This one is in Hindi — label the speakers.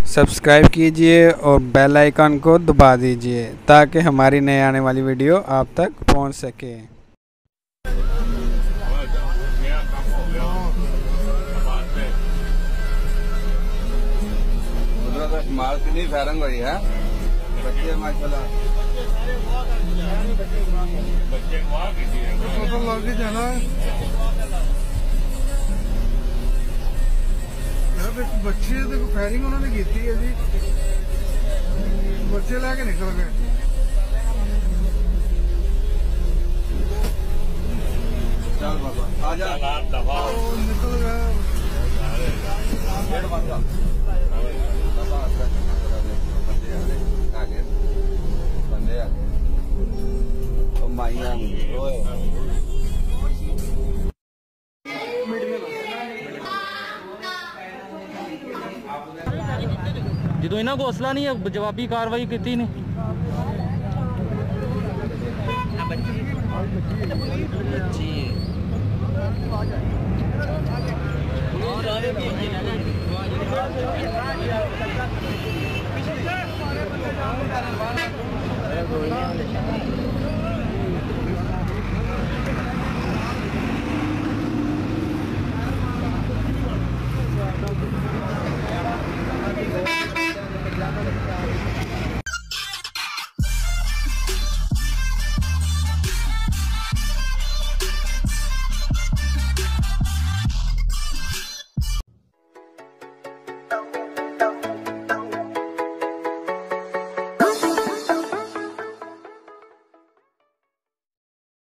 Speaker 1: सब्सक्राइब कीजिए और बेल आइकन को दबा दीजिए ताकि हमारी नई आने वाली वीडियो आप तक पहुंच सके।
Speaker 2: माल कितनी फायरिंग हुई है बच्चे माशाल्लाह बच्चे वहां की लग जाना यार बच्चे देखो फायरिंग उन्होंने की थी जी बच्चे लेके निकल गए। चल बाबा आजा निकल गए बंदे आ गए तो माइया
Speaker 3: जो इन्होंने हौसला नहीं है जवाबी कार्रवाई की ने बच्ची